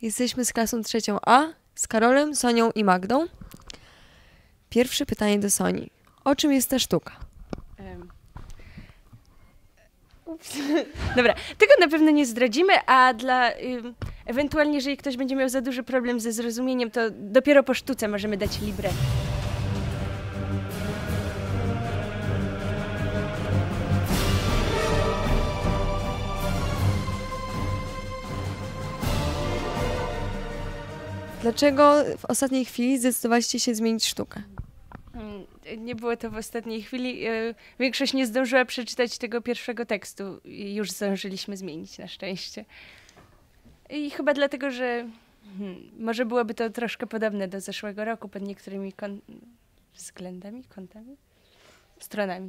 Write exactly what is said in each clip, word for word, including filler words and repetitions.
Jesteśmy z klasą trzecią A, z Karolem, Sonią i Magdą. Pierwsze pytanie do Soni. O czym jest ta sztuka? Um. Ups. Dobra, tego na pewno nie zdradzimy, a dla ym, ewentualnie, jeżeli ktoś będzie miał za duży problem ze zrozumieniem, to dopiero po sztuce możemy dać libretto. Dlaczego w ostatniej chwili zdecydowaliście się zmienić sztukę? Nie było to w ostatniej chwili. Większość nie zdążyła przeczytać tego pierwszego tekstu i już zdążyliśmy zmienić, na szczęście. I chyba dlatego, że hmm, może byłoby to troszkę podobne do zeszłego roku pod niektórymi kon- względami, kątami, stronami.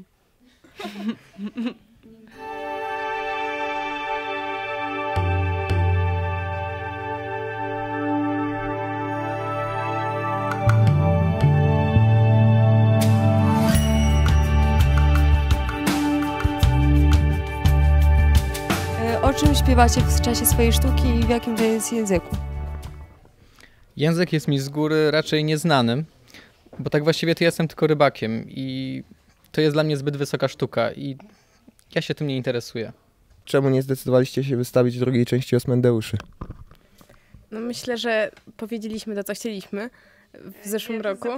O czym śpiewacie w czasie swojej sztuki i w jakim to jest języku? Język jest mi z góry raczej nieznanym, bo tak właściwie to ja jestem tylko rybakiem i to jest dla mnie zbyt wysoka sztuka i ja się tym nie interesuję. Czemu nie zdecydowaliście się wystawić drugiej części Osmandeuszy? No myślę, że powiedzieliśmy to, co chcieliśmy w zeszłym roku.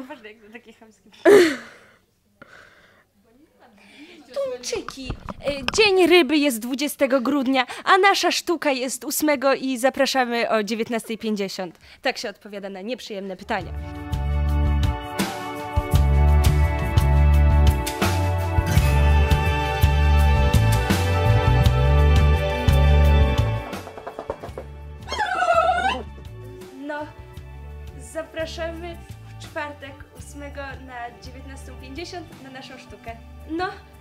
Tuńczyki. Dzień ryby jest dwudziestego grudnia, a nasza sztuka jest ósmego i zapraszamy o dziewiętnasta pięćdziesiąt. Tak się odpowiada na nieprzyjemne pytania. No, zapraszamy w czwartek ósmego na dziewiętnastą pięćdziesiąt na naszą sztukę. No.